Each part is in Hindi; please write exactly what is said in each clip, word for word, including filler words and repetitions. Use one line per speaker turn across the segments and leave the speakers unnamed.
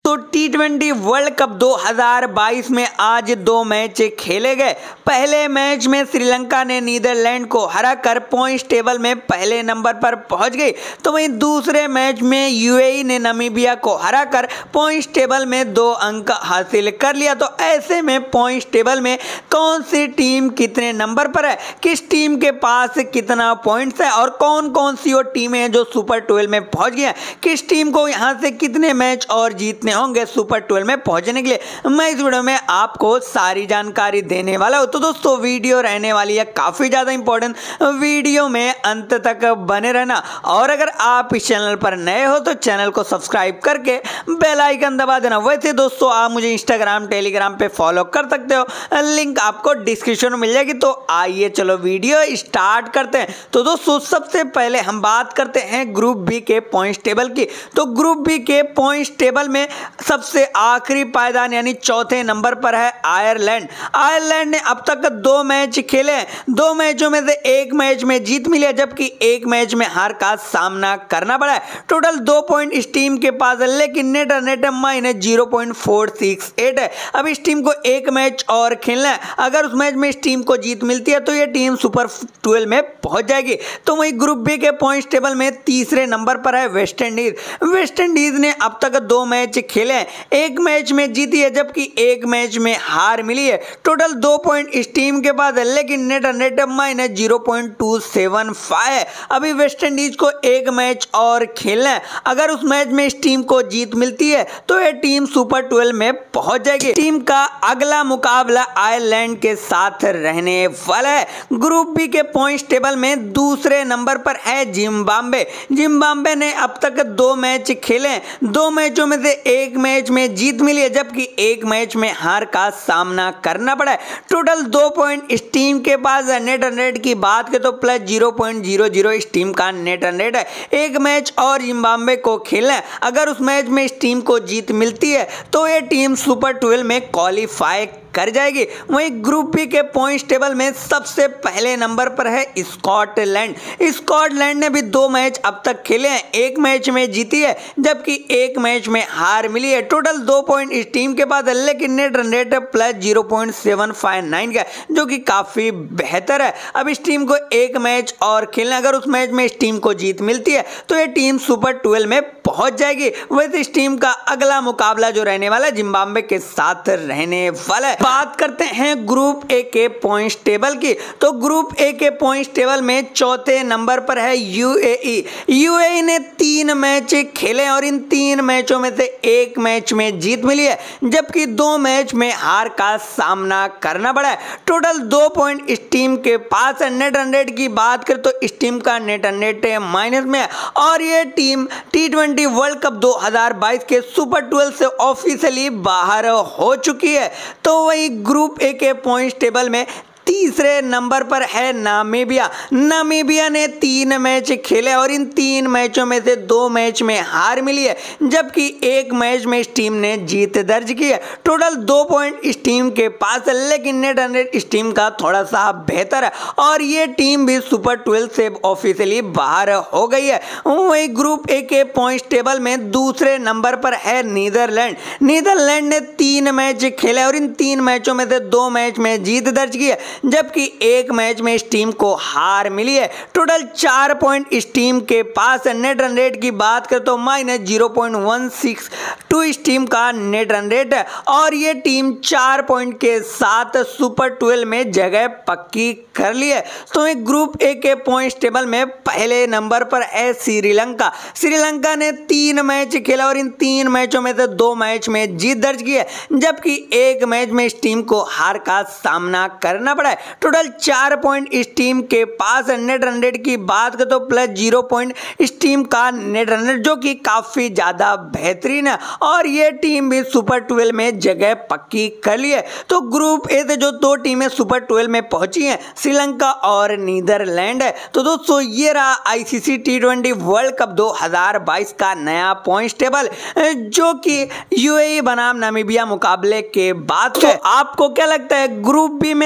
दोस्तों टी ट्वेंटी वर्ल्ड कप दो हज़ार बाईस में आज दो मैच खेले गए। पहले मैच में श्रीलंका ने नीदरलैंड को हराकर पॉइंट्स टेबल में पहले नंबर पर पहुंच गई, तो वहीं दूसरे मैच में यूएई ने नामीबिया को हराकर पॉइंट्स टेबल में दो अंक हासिल कर लिया। तो ऐसे में पॉइंट्स टेबल में कौन सी टीम कितने नंबर पर है, किस टीम के पास कितना पॉइंट्स है और कौन कौन सी वो टीमें हैं जो सुपर ट्वेल्व में पहुंच गई हैं, किस टीम को यहां से कितने मैच और जीतने होंगे सुपर ट्वेल्व में पहुंचने के लिए, मैं इस वीडियो में आपको सारी जानकारी देने वाला हूं। तो दोस्तों वीडियो रहने वाली है काफी ज्यादा इंपॉर्टेंट, वीडियो में अंत तक बने रहना। और अगर आप इस चैनल पर नए हो तो चैनल को सब्सक्राइब करके बेल आइकन दबा देना। वैसे दोस्तों आप मुझे इंस्टाग्राम टेलीग्राम पे फॉलो कर सकते हो, लिंक आपको डिस्क्रिप्शन में मिल जाएगी। तो आइए चलो वीडियो स्टार्ट करते हैं। तो दोस्तों सबसे पहले हम बात करते हैं ग्रुप बी के पॉइंट्स टेबल की। तो ग्रुप बी के पॉइंट्स टेबल में सबसे आखिरी पायदान यानी चौथे नंबर पर है आयरलैंड। आयरलैंड ने अब तक दो मैच खेले हैं, दो मैचों में से एक मैच में जीत मिली है जबकि एक मैच में हार का सामना करना पड़ा है। टोटल दो पॉइंट इस टीम के पास है, लेकिन net net minus zero point four six eight है। अब इस टीम को एक मैच और खेलना है, अगर उस मैच में इस टीम को जीत मिलती है तो ये टीम सुपर ट्वेल्व में पहुंच जाएगी। तो वही ग्रुप बी के पॉइंट्स टेबल में तीसरे नंबर पर है वेस्ट इंडीज। वेस्ट इंडीज ने अब तक दो मैच खेले हैं, एक मैच में जीती है जबकि एक मैच में हार मिली है। टोटल दो पॉइंट इस टीम के पास है, लेकिन net net minus zero point two seven five है। अभी वेस्ट इंडीज को एक मैच और खेलना है, अगर उस मैच में इस टीम को जीत मिलती है तो यह टीम सुपर ट्वेल्व में पहुंच जाएगी। टीम का अगला मुकाबला आयरलैंड के साथ रहने वाला है। ग्रुप बी के पॉइंट्स टेबल में दूसरे नंबर पर है जिम्बाब्वे। जिम्बाब्वे ने अब तक दो मैच खेले हैं, दो मैचों में से एक मैच में जीत मिली है जबकि एक मैच में हार का सामना करना पड़ा है। टोटल दो पॉइंट इस टीम के पास है। नेट रन रेट की बात करें तो plus zero point zero zero इस टीम का नेट रन रेट है। एक मैच और जिम्बाब्वे को खेलना है, अगर उस मैच में इस टीम को जीत मिलती है तो ये टीम सुपर ट्वेल्व में क्वालिफाई कर जाएगी। वहीं ग्रुप बी के पॉइंट्स टेबल में सबसे पहले नंबर पर है स्कॉटलैंड। स्कॉटलैंड ने भी दो मैच अब तक खेले हैं, एक मैच में जीती है जबकि एक मैच में हार मिली है। टोटल दो पॉइंट इस टीम के पास है, लेकिन net run rate plus zero point seven five nine का, जो कि काफी बेहतर है। अब इस टीम को एक मैच और खेलना, अगर उस मैच में इस टीम को जीत मिलती है तो ये टीम सुपर ट्वेल्व में पहुंच जाएगी। वैसे इस टीम का अगला मुकाबला जो रहने वाला है जिम्बाब्वे के साथ रहने वाला है। बात करते हैं ग्रुप ए के पॉइंट्स टेबल की। तो ग्रुप ए के पॉइंट्स टेबल में चौथे नंबर पर है यूएई। यूएई ने तीन मैच खेले और इन तीन मैचों में से एक मैच में जीत मिली है जबकि दो मैच में हार का सामना करना पड़ा है। टोटल दो पॉइंट इस टीम के पास है। नेट रन रेट की बात करें तो इस टीम का नेट रन रेट माइनस में है और ये team T twenty world cup दो हज़ार बाईस के सुपर ट्वेल्व से ऑफिशियली बाहर हो चुकी है। तो वही ग्रुप ए के पॉइंट्स टेबल में तीसरे नंबर पर है नामीबिया। नामीबिया ने तीन मैच खेले और इन तीन मैचों में से दो मैच में हार मिली है जबकि एक मैच में इस टीम ने जीत दर्ज की है। टोटल दो पॉइंट इस टीम के पास है, लेकिन नेट रन रेट इस टीम का थोड़ा सा बेहतर है और ये टीम भी सुपर ट्वेल्व से ऑफिशियली बाहर हो गई है। वही ग्रुप ए के पॉइंट्स टेबल में दूसरे नंबर पर है नीदरलैंड। नीदरलैंड ने तीन मैच खेले और इन तीन मैचों में से दो मैच में जीत दर्ज की है जबकि एक मैच में इस टीम को हार मिली है। टोटल चार पॉइंट इस टीम के पास है। नेट रन रेट की बात करें तो minus zero point one six two इस टीम का नेट रन रेट है और ये टीम चार पॉइंट के साथ सुपर ट्वेल्व में जगह पक्की कर ली है। तो एक ग्रुप ए के पॉइंट्स टेबल में पहले नंबर पर है श्रीलंका। श्रीलंका ने तीन मैच खेला और इन तीन मैचों में से दो मैच में जीत दर्ज की है जबकि एक मैच में इस टीम को हार का सामना करना पड़ा है। टोटल चार पॉइंट इस टीम के पास है। नेट रन रेट की बात करें तो प्लस जीरो पॉइंट इस टीम का नेट रन रेट, जो कि काफी ज्यादा बेहतरीन है और ये टीम भी सुपर ट्वेल्व में जगह पक्की कर ली है। तो ग्रुप ए से जो दो टीमें सुपर ट्वेल्व में पहुंची हैं, श्रीलंका और नीदरलैंड है। तो दोस्तों ये रहा ICC T twenty world cup दो हज़ार बाईस का नया पॉइंट्स टेबल, जो कि यूएई बनाम नामीबिया मुकाबले के बाद। तो आपको क्या लगता है ग्रुप बी में से कौन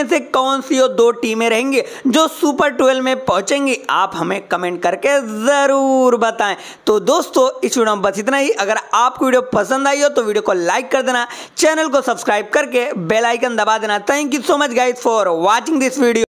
कौन सी वो दो टीमें रहेंगी जो सुपर ट्वेल्व में पहुंचेंगी, आप हमें कमेंट करके जरूर बताएं। तो दोस्तों इस वीडियो में बस इतना ही। अगर आपको वीडियो पसंद आई हो तो वीडियो को लाइक कर देना, चैनल को सब्सक्राइब करके बेल आइकन दबा देना। Thank you so much guys for watching this video.